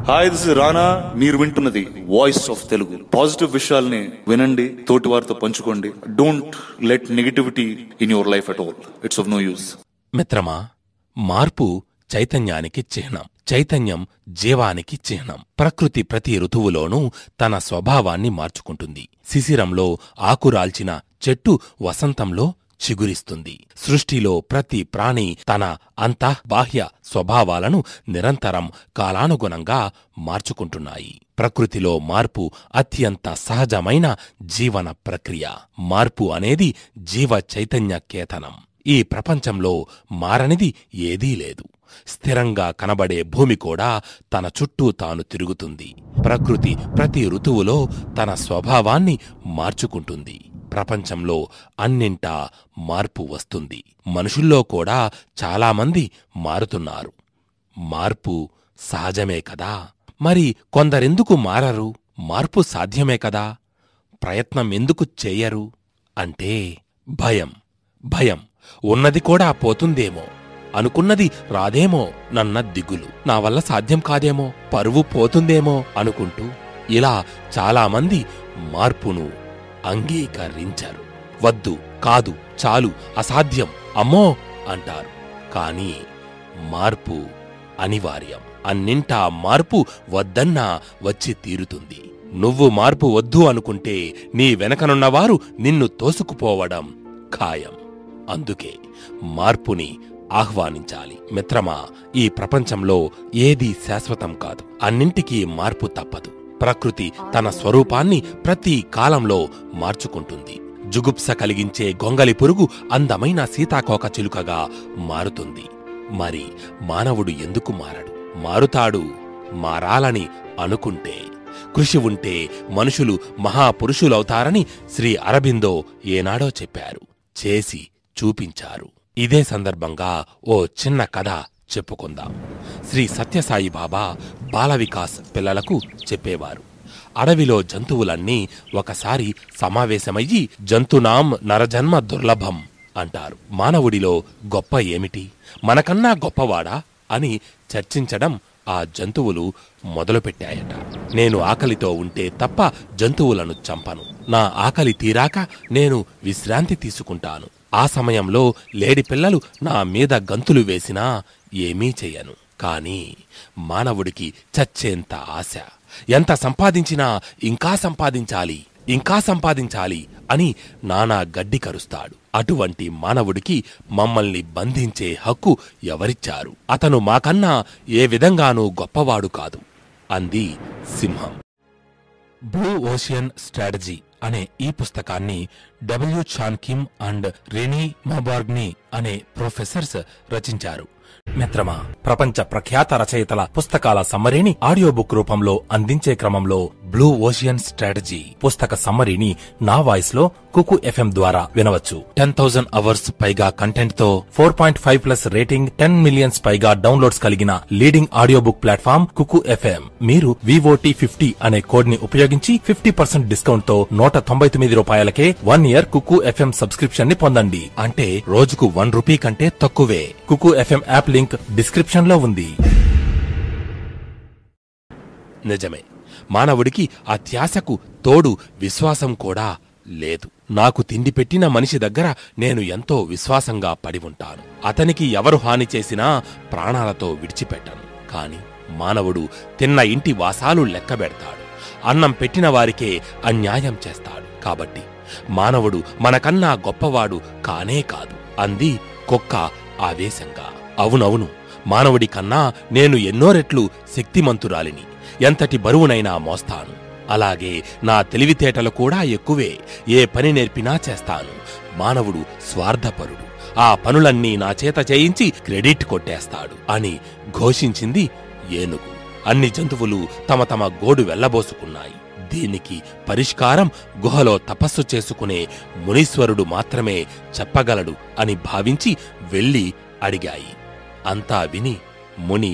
Hi, this is Rana. మీరు వింటున్నది voice of Telugu. Positive విషయాల్ని వినండి, తోటి వారితో పంచుకోండి. Don't let negativity in your life at all. It's of no use. మిత్రమా, మార్పు చైతన్యానికి చిహ్నం. చైతన్యం జీవానికి చిహ్నం. ప్రకృతి ప్రతి ఋతువులోనూ తన స్వభావాన్ని మార్చుకుంటుంది. శిశిరంలో ఆకురాల్చిన చెట్టు వసంతంలో చిగురిస్తుంది. సృష్టిలో ప్రతి ప్రాణి తన అంతఃబాహ్య స్వభావాలను నిరంతరం కాలానుగుణంగా మార్చుకుంటున్నాయి. ప్రకృతిలో మార్పు అత్యంత సహజమైన జీవన ప్రక్రియ. మార్పు అనేది జీవ చైతన్య కేతనం. ఈ ప్రపంచంలో మారనిది ఏదీ లేదు. స్థిరంగా కనబడే భూమి కూడా తన చుట్టూ తాను తిరుగుతుంది. ప్రకృతి ప్రతి ఋతువులో తన స్వభావాన్ని మార్చుకుంటుంది. ప్రపంచంలో అన్నింటా మార్పు వస్తుంది. మనుషుల్లో కూడా చాలామంది మారుతున్నారు. మార్పు సహజమే కదా. మరి కొందరెందుకు మారరు? మార్పు సాధ్యమే కదా, ప్రయత్నం ఎందుకు చేయరు అంటే భయం. భయం. ఉన్నది కూడా పోతుందేమో, అనుకున్నది రాదేమో నన్న దిగులు, నా వల్ల సాధ్యం కాదేమో, పరువు పోతుందేమో అనుకుంటూ ఇలా చాలామంది మార్పును అంగీకరించరు. వద్దు, కాదు, చాలు, అసాధ్యం, అమ్మో అంటారు. కాని మార్పు అనివార్యం. అన్నింటా మార్పు వద్దన్నా వచ్చి తీరుతుంది. నువ్వు మార్పు వద్దు అనుకుంటే నీ వెనకనున్నవారు నిన్ను తోసుకుపోవడం ఖాయం. అందుకే మార్పుని ఆహ్వానించాలి. మిత్రమా, ఈ ప్రపంచంలో ఏదీ శాశ్వతం కాదు. అన్నింటికీ మార్పు తప్పదు. ప్రకృతి తన స్వరూపాన్ని ప్రతి కాలంలో మార్చుకుంటుంది. జుగుప్స కలిగించే గొంగలి పురుగు అందమైన సీతాకోక చిలుకగా మారుతుంది. మరి మానవుడు ఎందుకు మారడు? మారుతాడు, మారాలని అనుకుంటే. కృషి ఉంటే మనుషులు మహాపురుషులవుతారని శ్రీ అరబిందో ఏనాడో చెప్పారు, చేసి చూపించారు. ఇదే సందర్భంగా ఓ చిన్న కథ చెప్పుకుందాం. శ్రీ సత్యసాయి బాబా బాల వికాస్ పిల్లలకు చెప్పేవారు. అడవిలో జంతువులన్నీ ఒకసారి సమావేశమయ్యి జంతునాం నరజన్మ దుర్లభం అంటారు. మానవుడిలో గొప్ప ఏమిటి, మనకన్నా గొప్పవాడా అని చర్చించడం ఆ జంతువులు మొదలుపెట్టాయట. నేను ఆకలితో ఉంటే తప్ప జంతువులను చంపను. నా ఆకలి తీరాక నేను విశ్రాంతి తీసుకుంటాను. ఆ సమయంలో లేడి పిల్లలు నా మీద గంతులు వేసినా ఏమీ చెయ్యను. కాని మానవుడికి చచ్చేంత ఆశ. ఎంత సంపాదించినా ఇంకా సంపాదించాలి, ఇంకా సంపాదించాలి అని నానా గడ్డి కరుస్తాడు. అటువంటి మానవుడికి మమ్మల్ని బంధించే హక్కు ఎవరిచ్చారు? అతను మాకన్నా ఏ విధంగానూ గొప్పవాడు కాదు అంది సింహం. బ్లూ ఓషియన్ స్ట్రాటజీ అనే ఈ పుస్తకాన్ని W Chan Kim and Renee Mauborgne అనే ప్రొఫెసర్స్ రచించారు. మిత్రమా, ప్రపంచ ప్రఖ్యాత రచయితల పుస్తకాల సమ్మరీని ఆడియో బుక్ రూపంలో అందించే క్రమంలో బ్లూ ఓషియన్ స్ట్రాటజీ పుస్తక సమ్మరీని నా వాయిస్ లో కుకు ఎఫ్ఎం ద్వారా వినవచ్చు. 10,000 అవర్స్ పైగా కంటెంట్ తో 4.5+ రేటింగ్, 10 మిలియన్స్ పైగా డౌన్లోడ్స్ కలిగిన leading audio book platform Kuku FM. మీరు VOT50 అనే కోడ్ ని ఉపయోగించి 50% డిస్కౌంట్ తో ₹199కే 1 ఇయర్ కుకు ఎఫ్ఎం సబ్స్క్రిప్షన్ ని పొందండి. అంటే రోజుకు ₹1 కంటే తక్కువే. Kuku FM app link description లో ఉంది. నిజమే, మానవుడికి అత్యాశకు తోడు విశ్వాసం కూడా లేదు. నాకు తిండి పెట్టిన మనిషి దగ్గర నేను ఎంతో విశ్వాసంగా పడి ఉంటాను. అతనికి ఎవరు హాని చేసినా ప్రాణాలతో విడిచిపెట్టను. కాని మానవుడు తిన్న ఇంటి వాసాలు లెక్కబెడతాడు. అన్నం పెట్టిన వారికే అన్యాయం చేస్తాడు. కాబట్టి మానవుడు మనకన్నా గొప్పవాడు కానే కాదు అంది కుక్క ఆవేశంగా. అవునవును, మానవుడి కన్నా నేను ఎన్నో రెట్లు శక్తిమంతురాలిని. ఎంతటి బరువునైనా మోస్తాను. అలాగే నా తెలివితేటలు కూడా ఎక్కువే. ఏ పని నేర్పినా చేస్తాను. మానవుడు స్వార్థపరుడు. ఆ పనులన్నీ నా చేత చేయించి క్రెడిట్ కొట్టేస్తాడు అని ఘోషించింది ఏనుగు. అన్ని జంతువులు తమ తమ గోడు వెళ్లబోసుకున్నాయి. దీనికి పరిష్కారం గుహలో తపస్సు చేసుకునే మునీశ్వరుడు మాత్రమే చెప్పగలడు అని భావించి వెళ్లి అడిగాయి. అంతా విని ముని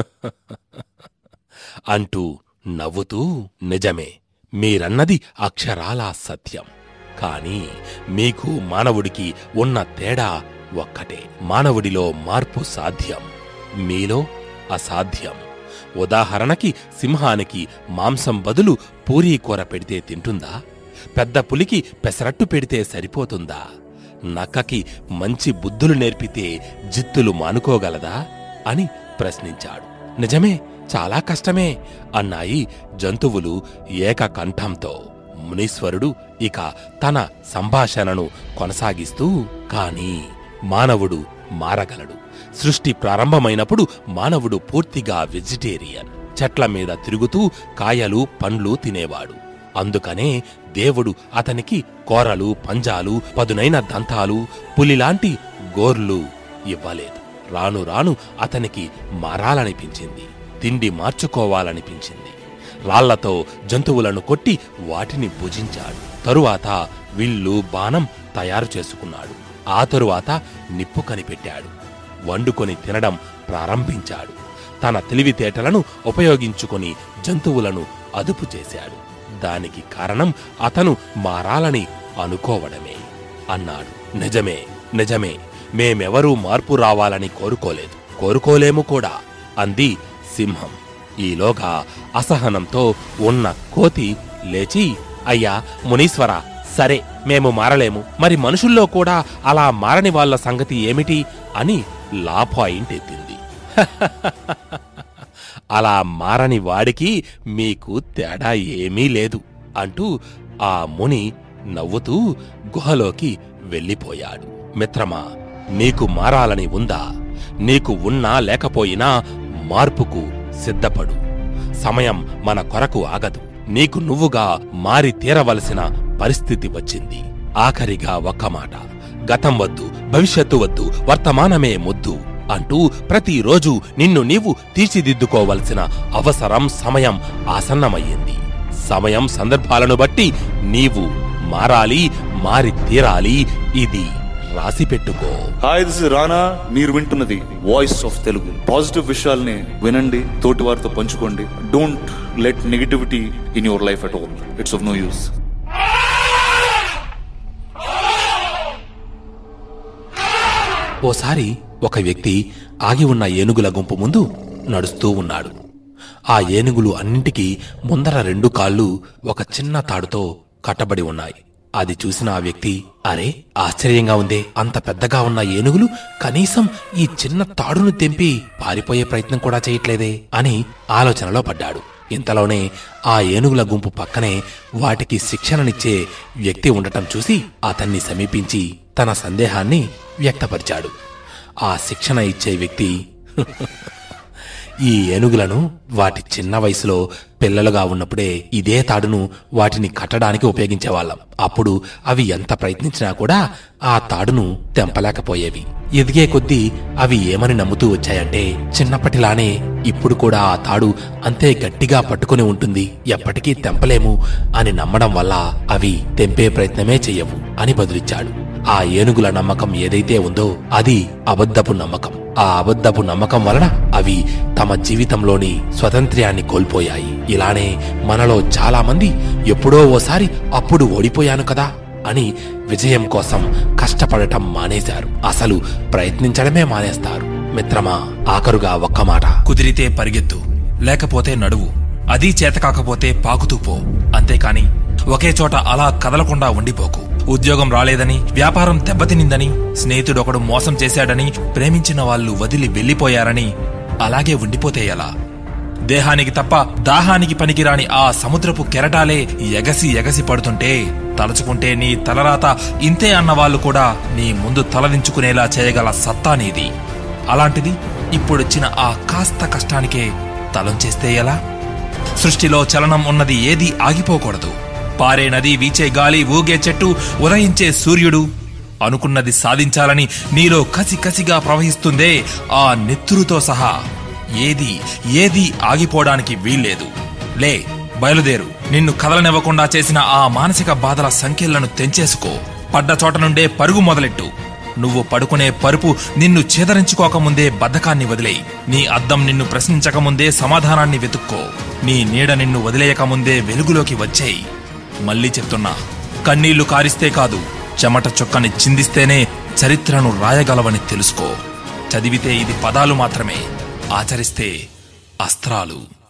అంటూ నవ్వుతూ, నిజమే, మీరన్నది అక్షరాలా సత్యం. కాని మీకు మానవుడికి ఉన్న తేడా ఒక్కటే. మానవుడిలో మార్పు సాధ్యం, మీలో అసాధ్యం. ఉదాహరణకి సింహానికి మాంసం బదులు పూరీ కూర పెడితే తింటుందా? పెద్ద పులికి పెసరట్టు పెడితే సరిపోతుందా? నక్కకి మంచి బుద్ధులు నేర్పితే జిత్తులు మానుకోగలదా అని ప్రశ్నించాడు. నిజమే, చాలా కష్టమే అన్నాయి జంతువులు ఏకకంఠంతో. మునీశ్వరుడు ఇక తన సంభాషణను కొనసాగిస్తూ, కాని మానవుడు మారగలడు. సృష్టి ప్రారంభమైనప్పుడు మానవుడు పూర్తిగా వెజిటేరియన్. చెట్ల మీద తిరుగుతూ కాయలు పండ్లు తినేవాడు. అందుకనే దేవుడు అతనికి కోరలు, పంజాలు, పదునైన దంతాలు, పులిలాంటి గోర్లు ఇవ్వలేదు. రాను రాను అతనికి మారాలనిపించింది, తిండి మార్చుకోవాలనిపించింది. రాళ్లతో జంతువులను కొట్టి వాటిని భుజించాడు. తరువాత విల్లు, బాణం తయారు చేసుకున్నాడు. ఆ తరువాత నిప్పు కనిపెట్టాడు. వండుకొని తినడం ప్రారంభించాడు. తన తెలివితేటలను ఉపయోగించుకొని జంతువులను అదుపు చేశాడు. దానికి కారణం అతను మారాలని అనుకోవడమే అన్నాడు. నిజమే, నిజమే, మేమెవరూ మార్పు రావాలని కోరుకోలేము కూడా అంది సింహం. ఈలోగా అసహనంతో ఉన్న కోతి లేచి, అయ్యా మునీశ్వర, సరే మేము మారలేము, మరి మనుషుల్లో కూడా అలా మారని వాళ్ల సంగతి ఏమిటి అని లా పాయింట్ ఎత్తింది. అలా మారని వాడికి మీకు తేడా ఏమీ లేదు అంటూ ఆ ముని నవ్వుతూ గుహలోకి వెళ్ళిపోయాడు. మిత్రమా, నీకు మారాలని ఉందా? నీకు ఉన్నా లేకపోయినా మార్పుకు సిద్ధపడు. సమయం మన కొరకు ఆగదు. నీకు నువ్వుగా మారి తీరవలసిన పరిస్థితి వచ్చింది. ఆఖరిగా ఒక్క మాట, గతం వద్దు, భవిష్యత్తు వద్దు, వర్తమానమే ముద్దు అంటూ ప్రతిరోజు నిన్ను నీవు తీర్చిదిద్దుకోవలసిన అవసరం, సమయం ఆసన్నమయ్యింది. సమయం, సందర్భాలను బట్టి నీవు మారాలి, మారి తీరాలి. ఇది రాసి పెట్టుకో. Hi, this is Rana. మీరు వింటున్నది వాయిస్ ఆఫ్ తెలుగు. పాజిటివ్ విషయాల్ని వినండి, తోటి వారితో పంచుకోండి. Don't let negativity in your life at all. It's of no use. ఓసారి ఒక వ్యక్తి ఆగి ఉన్న ఏనుగుల గుంపు ముందు నడుస్తూ ఉన్నాడు. ఆ ఏనుగులు అన్నింటికీ ముందర 2 కాళ్ళు ఒక చిన్న తాడుతో కట్టబడి ఉన్నాయి. అది చూసిన ఆ వ్యక్తి, అరే ఆశ్చర్యంగా ఉందే, అంత పెద్దగా ఉన్న ఏనుగులు కనీసం ఈ చిన్న తాడును తెంపి పారిపోయే ప్రయత్నం కూడా చేయట్లేదే అని ఆలోచనలో పడ్డాడు. ఇంతలోనే ఆ ఏనుగుల గుంపు పక్కనే వాటికి శిక్షణనిచ్చే వ్యక్తి ఉండటం చూసి అతన్ని సమీపించి తన సందేహాన్ని వ్యక్తపరిచాడు. ఆ శిక్షణ ఇచ్చే వ్యక్తి, ఈ ఏనుగులను వాటి చిన్న వయసులో పిల్లలుగా ఉన్నప్పుడే ఇదే తాడును వాటిని కట్టడానికి ఉపయోగించేవాళ్ళం. అప్పుడు అవి ఎంత ప్రయత్నించినా కూడా ఆ తాడును తెంపలేకపోయేవి. ఎదిగే కొద్దీ అవి ఏమని నమ్ముతూ వచ్చాయంటే, చిన్నప్పటిలానే ఇప్పుడు కూడా ఆ తాడు అంతే గట్టిగా పట్టుకుని ఉంటుంది, ఎప్పటికీ తెంపలేము అని నమ్మడం వల్ల అవి తెంపే ప్రయత్నమే చెయ్యవు అని బదులిచ్చాడు. ఆ ఏనుగుల నమ్మకం ఏదైతే ఉందో అది అబద్ధపు నమ్మకం. ఆ అబద్ధపు నమ్మకం వలన అవి తమ జీవితంలోని స్వతంత్ర్యాన్ని కోల్పోయాయి. ఇలానే మనలో చాలా మంది ఎప్పుడో ఓసారి అప్పుడు ఓడిపోయాను కదా అని విజయం కోసం కష్టపడటం మానేశారు. అసలు ప్రయత్నించడమే మానేస్తారు. మిత్రమా, ఆఖరుగా ఒక్క మాట, కుదిరితే పరిగెత్తు, లేకపోతే నడువు, అదీ చేతకాకపోతే పాకుతూ పో. అంతేకాని ఒకే చోట అలా కదలకుండా ఉండిపోకు. ఉద్యోగం రాలేదని, వ్యాపారం దెబ్బతినిందని, స్నేహితుడొకడు మోసం చేశాడని, ప్రేమించిన వాళ్ళు వదిలి వెళ్లిపోయారని అలాగే ఉండిపోతే ఎలా? దేహానికి తప్ప దాహానికి పనికిరాని ఆ సముద్రపు కెరటాలే ఎగసి ఎగసి పడుతుంటే తలుచుకుంటే నీ తలరాత ఇంతే అన్నవాళ్లు కూడా నీ ముందు తలదించుకునేలా చేయగల సత్తా నీది. అలాంటిది ఇప్పుడొచ్చిన ఆ కాస్త కష్టానికే తలంచేస్తే ఎలా? సృష్టిలో చలనం ఉన్నది ఏదీ ఆగిపోకూడదు. పారే నది, వీచే గాలి, ఊగే చెట్టు, ఉదయించే సూర్యుడు అనుకున్నది సాధించాలని నీలో కసి కసిగా ప్రవహిస్తుందే ఆ నెత్తురుతో సహా ఏదీ ఆగిపోవడానికి వీల్లేదు. లే, బయలుదేరు. నిన్ను కదలనివ్వకుండా చేసిన ఆ మానసిక బాధల సంఖ్యలను తెంచేసుకో. పడ్డ చోట నుండే పరుగు మొదలెట్టు. నువ్వు పడుకునే పరుపు నిన్ను చేదరించుకోకముందే బద్ధకాన్ని వదిలేయి. నీ అద్దం నిన్ను ప్రశ్నించకముందే సమాధానాన్ని వెతుక్కో. నీ నీడ నిన్ను వదిలేయకముందే వెలుగులోకి వచ్చేయి. మళ్ళీ చెప్తున్నా, కన్నీళ్లు కారిస్తే కాదు, చెమట చుక్కని చిందిస్తేనే చరిత్రను రాయగలవని తెలుసుకో. చదివితే ఇది పదాలు మాత్రమే, ఆచరిస్తే అస్త్రాలు.